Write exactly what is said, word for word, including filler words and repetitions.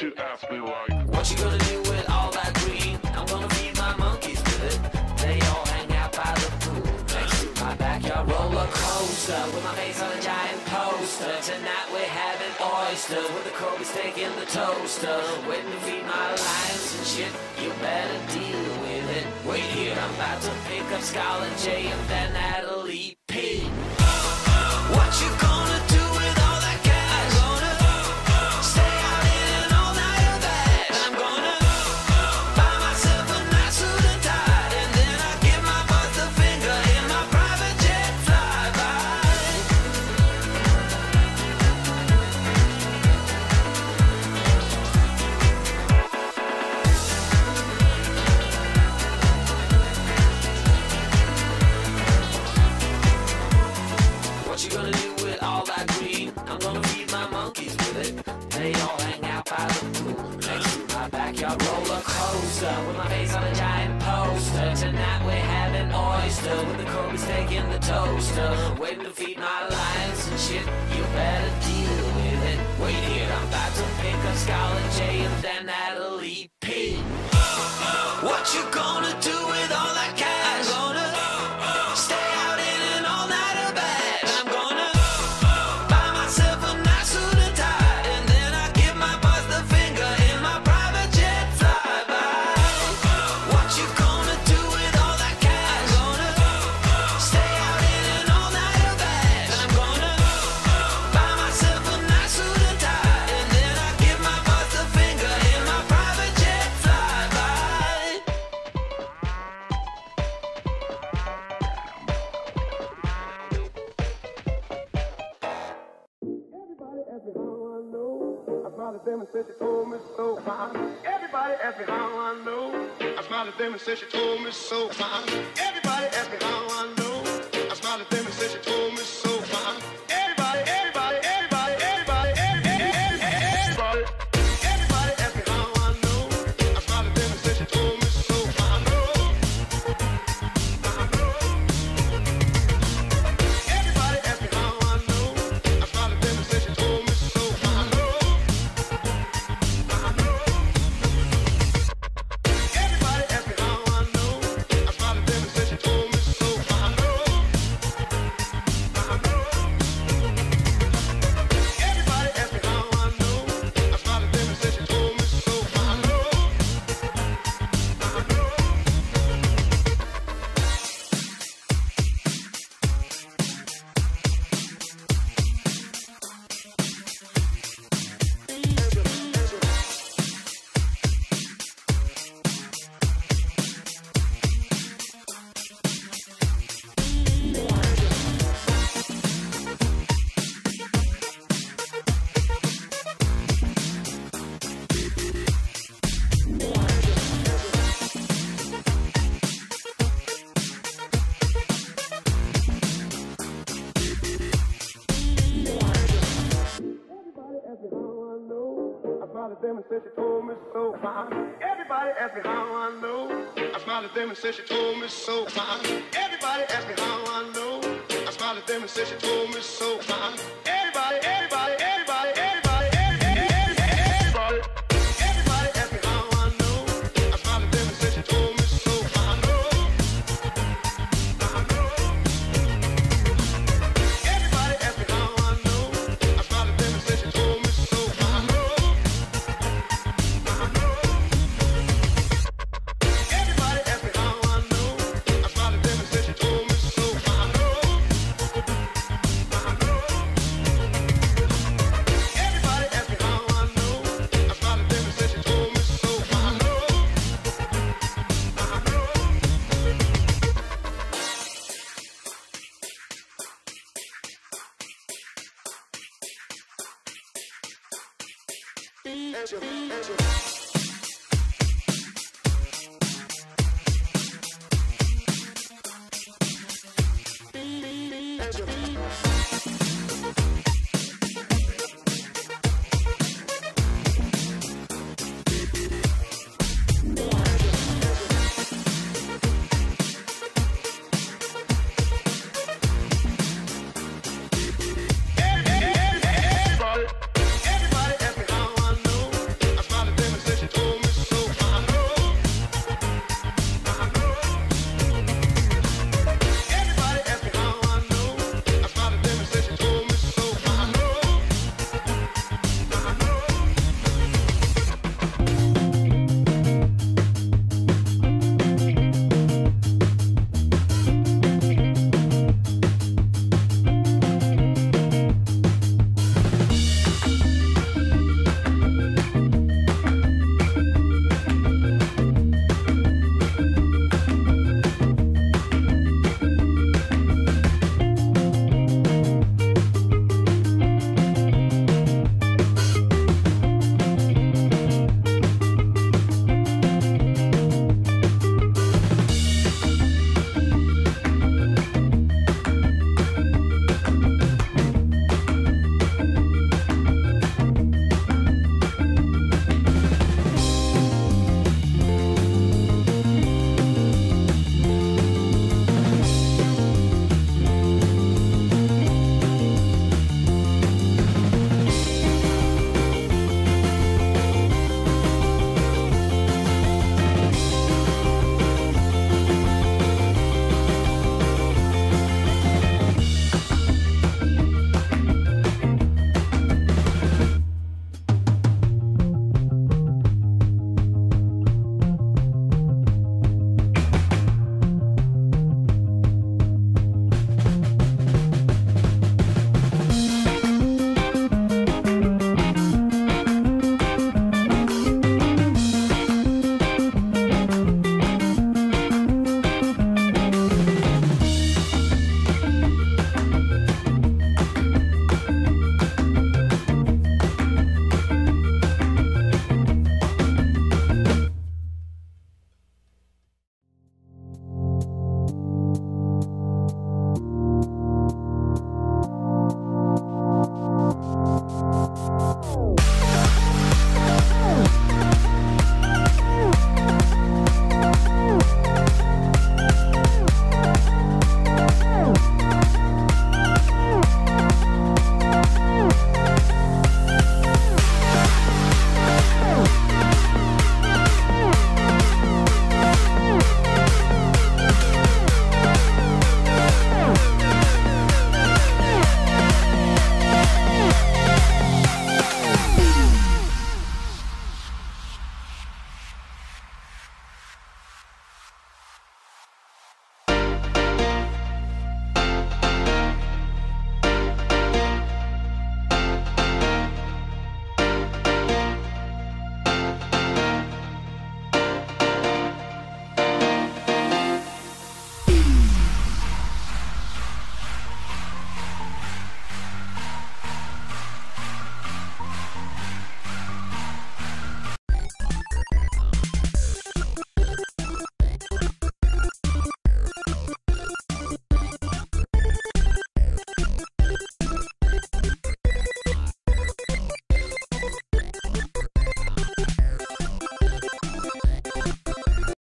She asked me like, what you gonna do with all that green? I'm gonna feed my monkeys with it. They all hang out by the pool next to my backyard roller coaster with my face on a giant poster. Tonight we're having oysters with the Kobe steak in the toaster. Waiting to feed my lions and shit. You better deal with it. Wait here, I'm about to pick up Scarlet J and then Natalie P. What you gonna do with all that cash? I'm gonna stay out in an all-nighter bag. I'm gonna buy myself a nice suit and tie, and then I give my boss the finger in my private jet flyby. What you gonna do with all that green? I'm gonna feed my monkeys with it. They all hang out by the pool next to my backyard roller coaster with my face on a giant poster. Tonight we're having oyster with the Kobe steak in the toaster. Waiting to feed my lions and shit. You better deal with it. Wait here, I'm about to pick up Scarlet J and then Natalie P. What you gonna do with all that cash? I'm gonna stay out in an all-nighter bag. I'm gonna buy myself a nice suit and tie, and then I give my boss the finger in my private jet flyby. What you gonna do with all that cash? I'm gonna stay out in an all-nighter bag. I'm gonna buy myself a nice suit and tie, and then I give my boss the finger in my private jet flyby. Everybody asked me how I know. I smiled at them and said she told me so. Everybody asked me how I know. I smiled at them and said she told me so. Everybody asked me how I know. I smiled at them and said she told me so. Everybody, everybody, everybody, everybody, everybody, everybody, everybody asked me how I know. I smiled at them and said she told me so. I know, I know. Everybody asked me how I know. I smiled at them and said she told me so. I know, I know. Everybody asked me how I know. I smiled at them and said she told me so. I know, I know. Everybody asked me how I know. I smiled at them and said she told me so. I know, I know. Everybody asked me how I know. I smiled at them and said she told me so. Everybody asked me how I know. I smiled at them and said she told me so. Everybody asked me how I know. I smiled at them and said she told me so. Everybody, everybody, everybody, everybody, everybody, everybody, everybody asked me how I know. I smiled at them and said she told me so. I know, I know. Everybody asked me how I know. I smiled at them and said she told me so. I know, I know. Everybody asked me how I know. I smiled at them and said she told me so. I know, I know. Everybody asked me how I know. I smiled at them and said she told me so. I know, I know. Angel, Angel.